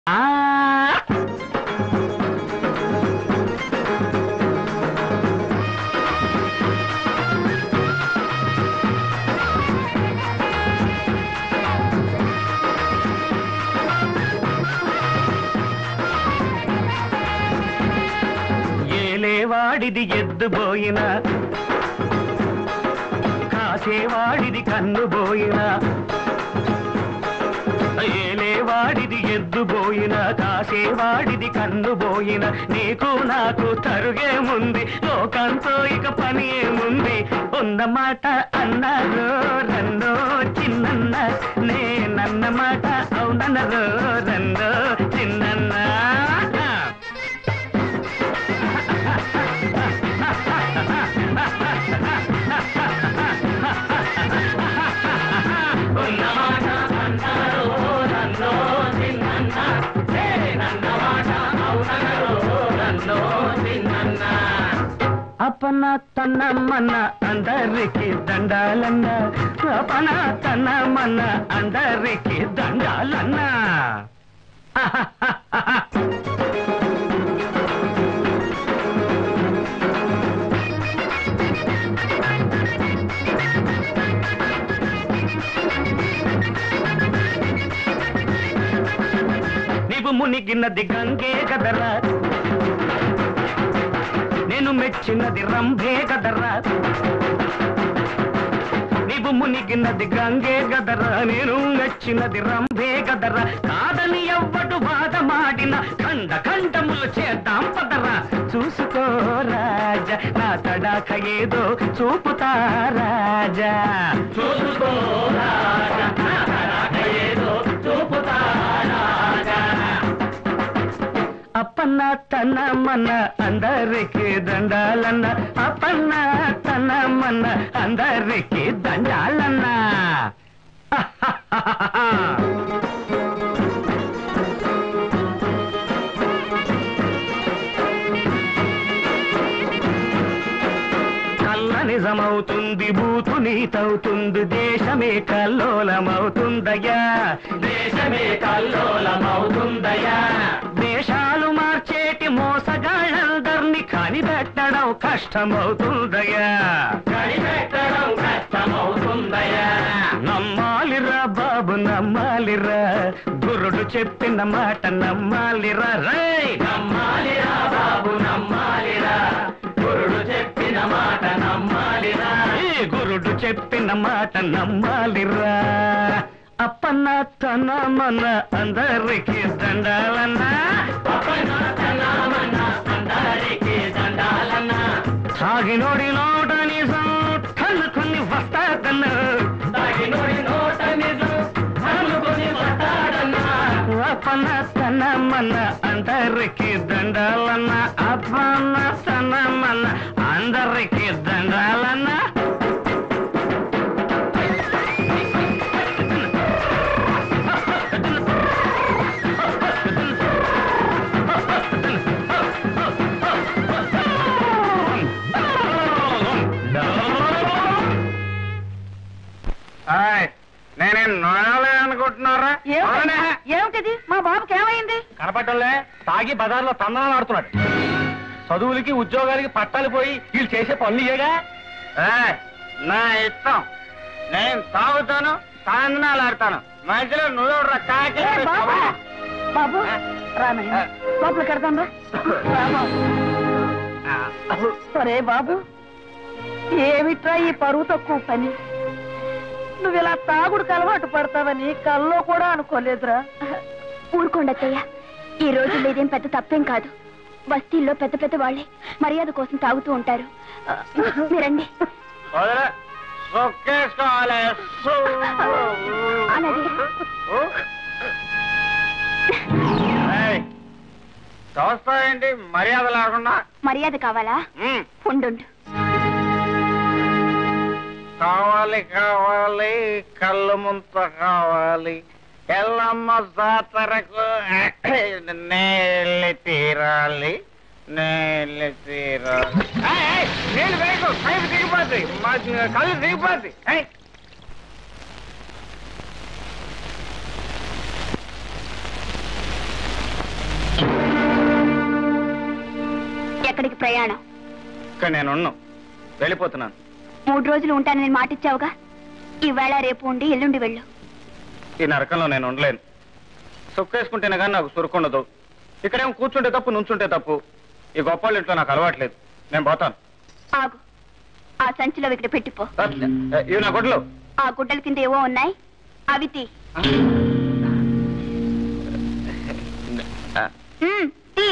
ఏలేవాడిది ఎద్దుబోయినా కాసేవాడిది కన్నుబోయినా ఏలేవాడిది ఎద్దుబోయినా కాసేవాడిది కన్నుబోయినా నీకు నాకు తరుగేముంది లోకంతో ఇక పని ఏముంది ఉన్నమాట అన్నారు రన్నో చిన్నన్న నేనన్నమాట అవునన్నారు రన్నో చిన్నన్న అపన తన్నమన్న అందరికి దండాలన్న అపన తన్నమన్న అందరికి దండాలన్న నీవు మునిగిన్నది గంగే కదరా నేను మెచ్చినది రంభే గదరా నీవు మునిగినది గంగే గదరా నేను మెచ్చినది రంభే గదరా కాదని ఎవ్వడు వాదమాడిన ఖండ ఖండములు చేద్దాం పదరా చూసుకో రాజా నా తడాక ఏదో చూపుతా రాజా చూసుకో రాజా నా తడాక ఏదో చూపుతా రాజా అప్పన్న తనమన్న అందరికి దండాలన్న అప్పన్న తనమన్న అందరికి దండాలన్న కళ్ళ నిజమవుతుంది బూతు నీతవుతుంది దేశమే కల్లోలమవుతుందయ్యా దేశమే కల్లోలమవుతుందయ్యా దేశాలు మార్చేటి మోసగాళ్ళందర్నీ కనిపెట్టడం కష్టమవుతుందయ్యా కనిపెట్టడం కష్టమవుతుందయ్యా నమ్మాలిరా బాబు నమ్మాలిరా గురుడు చెప్పిన మాట నమ్మాలిరా రై నమ్మాలిరా బాబు నమ్మాలిరా గురుడు చెప్పిన మాట నమ్మాలిరా గురుడు చెప్పిన మాట నమ్మాలిరా అప్పన్న తనమన్న అందరికి దండాలన్న అప్పన్న తనమన్న అందరికి దండాలన్న సాగినోడి నోట నిజం కన్నుకొని వస్తాడన్న సాగినోడి నోట నిజం కన్నుకొని వస్తాడన్న అప్పన్న తనమన్న అందరికి దండాలన్న అప్పన్న తనమన్న అందరికి దండాలన్న నేనేం నోయాలే అనుకుంటున్నారా ఏమిటిది మా బాబుకి ఏమైంది కనపట్టలే తాగి బజార్లో తందనాలు ఆడుతున్నాడు చదువులకి ఉద్యోగాలకి పట్టాలు పోయి వీళ్ళు చేసే పనులు ఇయ్యగా నా ఇష్టం నేను తాగుతాను తందనాలు ఆడతాను మధ్యలో నువ్వు కాకి బాబు రానయ్య లోపల కడతాం సరే బాబు ఏమిట్రా ఈ పరువు తక్కువ పని నువ్వు ఇలా తాగుడుకు అలవాటు పడతావని కల్లో కూడా అనుకోలేదురా ఊరుకోండత్తయ్య ఈ రోజుల్లో ఇదేం పెద్ద తప్పేం కాదు బస్తీల్లో పెద్ద పెద్ద వాళ్ళే మర్యాద కోసం తాగుతూ ఉంటారు మీరండి చూస్తావేంటి మర్యాద లేకుండా మర్యాద కావాలా ఉండు కావాలి కావాలి కళ్ళు ముంత కావాలి ఎల్లమ్మ జాతరకు నేళ్ళి తీరాలి నేళ్ళి తీరాలి నీళ్ళు వేయకు కళ్ళు దిగిపోతాయి కళ్ళు దిగిపోతాయి ఎక్కడికి ప్రయాణం? ఇక్కడ నేను వెళ్ళిపోతున్నాను. 3 రోజులు ఉంటానని మాటిచ్చావుగా. ఈవేళ రేపు ఉండి ఎల్లుండి వెళ్ళు. ఈ నరకంలో నేను ఉండలేను. సుక్కేసుకుంటేనే కానీ నాకు సురుకుండదు. ఇక్కడేమో కూర్చుంటే తప్పు, నుంచుంటే తప్పు. ఈ గొప్ప ఇంట్లో నాకు అలవాట్లేదు. నేను పోతాను. ఆగు, ఆ సంచిలో ఇక్కడ పెట్టిపో. ఇవి నా గుడ్లు. ఆ గుడ్డల కింద ఏవో ఉన్నాయి, అవి తీ. తీ.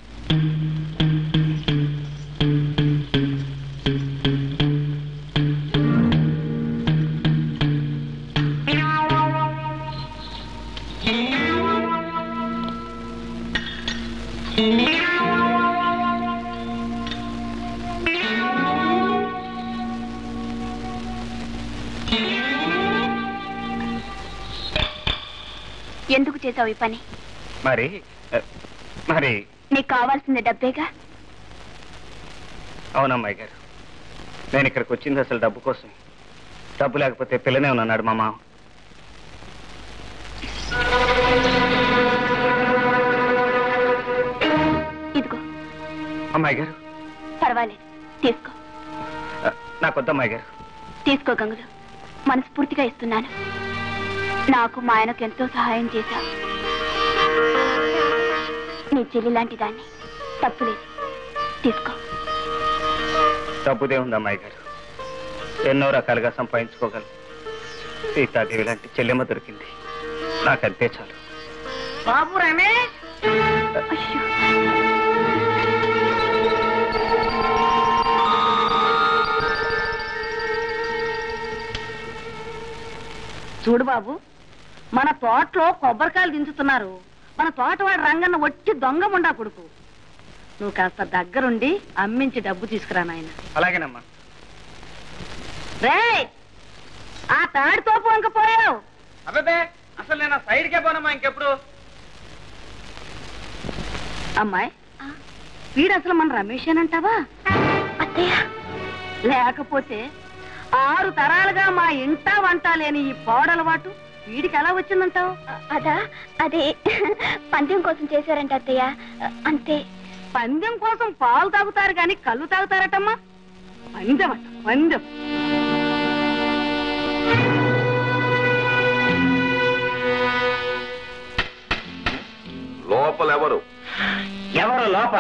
ఎందుకు చేసావు ఈ పని? మరి నీకు కావాల్సింది డబ్బేగా. అవునమ్మాయి గారు, నేను ఇక్కడికి వచ్చింది అసలు డబ్బు కోసం. డబ్బు లేకపోతే పిల్లనే ఉన్నాడు మా మామ. ఇదిగో. అమ్మాయి గారు. పర్వాలేదు, తీసుకో. నాకొద్దమ్మాయి గారు. తీసుకో గంగులు, మనస్ఫూర్తిగా ఇస్తున్నాను. నాకు మా ఆయనకు ఎంతో సహాయం చేశావు. నీ చెల్లి లాంటి దాన్ని, తప్పులేదు, తీసుకో. డబ్బుదే ఉంది అమ్మాయి గారు, ఎన్నో రకాలుగా సంపాదించుకోగలను. సీతాదేవి లాంటి చెల్లెమ్మ దొరికింది, నాకంతే చాలు. బాబు రమేష్, అయ్యో. చూడు బాబు, మన తోటలో కొబ్బరికాయలు దించుతున్నారు. మన తోటవాడు రంగన్న వచ్చి దొంగ ముండా కొడుకు. నువ్వు కాస్త దగ్గరుండి అమ్మించి డబ్బు తీసుకురా నాయన. అలాగేనమ్మా. రే, ఆ తాడితో పోంకపోయావు. అబ్బాబే, అసలు నేను సైడ్కే పోనమ్మా ఇంకెప్పుడు. అమ్మాయి, వీడు అసలు మన రమేషేనంటావా? అత్తయ్య, లేకపోతే 6 తరాలుగా మా ఇంటా వంట లేని ఈ పాడలవాటు వీడికి ఎలా వచ్చిందంటావు? అదే పందెం కోసం చేశారంట అత్తయ్య, అంతే. పందెం కోసం పాలు తాగుతారు గాని కళ్ళు తాగుతారటమ్మా. పందెం అంట, పందెం. లోపలెవరు? ఎవరు లోపల?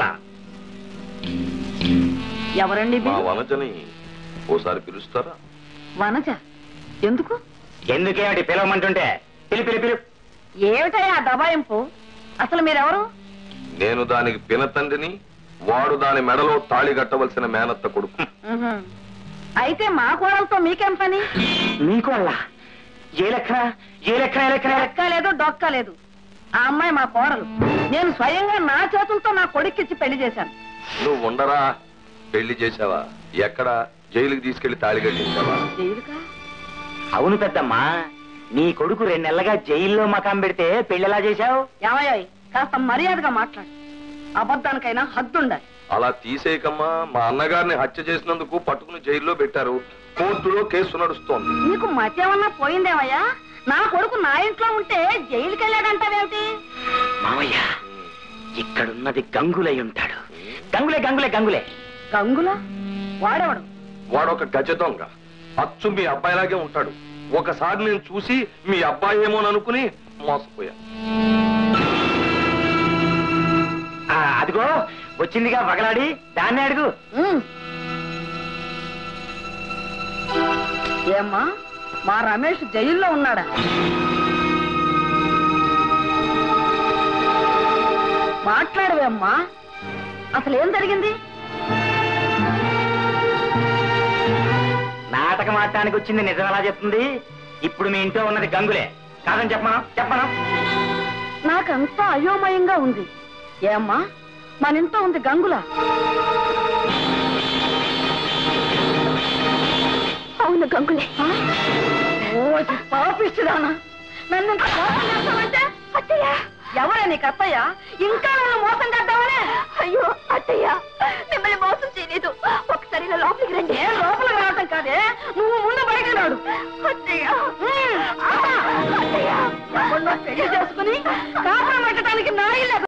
ఎవరండి మా వనజని ఓసారి పిలుస్తారా? వనజ? ఎందుకు? ఎందుకేమిటి పిలవమంటుంటే? పిలు. ఏమిటయ్యా దబాయింపు? అసలు మీరెవరు? నేను దానికి పినతండ్రిని, వాడు దాని మెడలో తాళి కట్టవలసిన మేనత్త కొడుకు. అయితే మా కోడలతో మీకేం పని? నీకు అలా ఏ లెక్క లేదు, డొక్క లేదు. ఆ అమ్మాయి మా కోడలు. నేను స్వయంగా నా చేతులతో నా కొడుక్కిచ్చి పెళ్లి చేశాను. నువ్వు ఉండరా? పెళ్లి చేసావా? ఎక్కడ? జైలుకి తీసుకెళ్లి తాళి కట్టించావా? జైలుకా? అవును పెద్దమ్మా, నీ కొడుకు 2 నెలలుగా జైల్లో మకాం పెడితే పెళ్లిలా చేశావు. ఏమయ్యాయి, కాస్త మర్యాదగా మాట్లాడు. అబద్ధానికైనా హద్దుండాలి. అలా తీసేయకమ్మా. మా అన్నగారిని హత్య చేసినందుకు పట్టుకుని జైల్లో పెట్టారు. కోర్టులో కేసు నడుస్తోంది. నీకు మతేమన్నా పోయిందేమయ్యా? నా కొడుకు నా ఇంట్లో ఉంటే జైలుకి వెళ్ళాడంటావేమిటి? మామయ్య, ఇక్కడున్నది గంగులై ఉంటాడు. గంగులే. గంగుల? వాడెవడు? వాడొక గజ దొంగ. అచ్చు మీ అబ్బాయిలాగే ఉంటాడు. ఒకసారి నేను చూసి మీ అబ్బాయి ఏమోననుకుని మోసపోయా. అదిగో వచ్చిందిగా వగలాడి, దాన్ని అడుగు. ఏమ్మా, మా రమేష్ జైల్లో ఉన్నాడా? మాట్లాడవేమ్మా, అసలు ఏం జరిగింది? నాటకం ఆడటానికి వచ్చింది నిజం ఎలా చెప్తుంది? ఇప్పుడు మీ ఇంట్లో ఉన్నది గంగులే కాదని చెప్పనా? నాకంతా అయోమయంగా ఉంది. ఏమ్మా, మన ఇంట్లో ఉంది గంగుల? అవును, గంగులే. పాపిస్తుదానా, నన్ను అత్తయ్య, ఎవరే నీకు అత్తయ్య? ఇంకా నన్ను మోసం చేద్దామనే? అయ్యో అత్తయ్య, మిమ్మల్ని మోసం చేయలేదు. ఒకసారి లోపలికి రండి. ఏం లోపలికి రావటం కాదే, నువ్వు ముందు బయట రాడు. అత్తయ్య, పెళ్లి చేసుకుని కాపురం పెట్టడానికి నా ఇల్లు